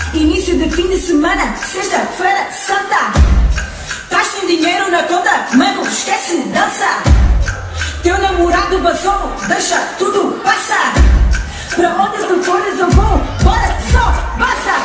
Início de fim de semana, sexta-feira santa. Estás sem dinheiro na conta, mano, esquece, dança. Teu namorado vazou, deixa tudo passar. Pra onde tu fores eu vou, bora só, basta.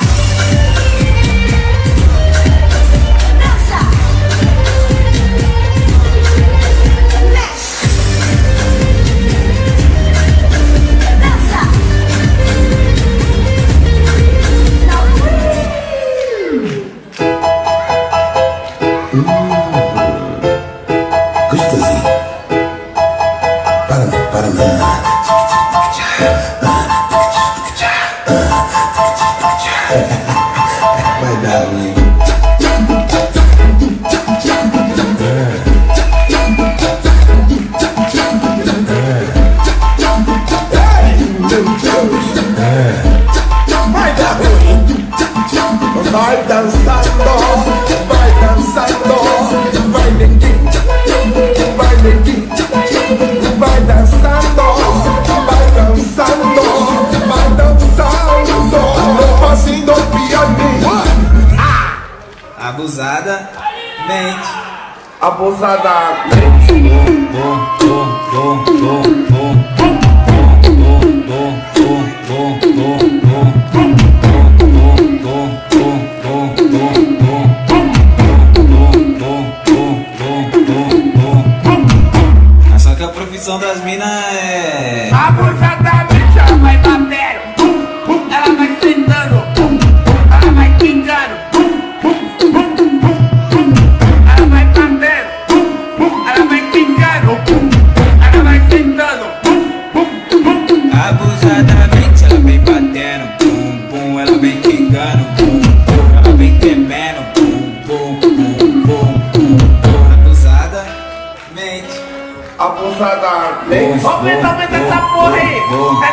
Vai dar ruim. Vai dar ruim. Vai dançando, vai dançando, vai neguinho, vai neguinho, vai dançando, vai dançando, vai dançando, no passinho do pianinho. Abusada mente. Abusada mente. Só que a profissão das minas é Abusadamente ela vai batendo, ela vai sentando, ela vai pingando, ela vai batendo, ela vai pingando, ela vai sentando. abusadamente, ela vem batendo, bum bum, ela vem quicando, bum bum, ela vem tremendo, bum bum, bum bum, bum bum. Abusadamente. Abusadamente. Aumenta essa porra aí.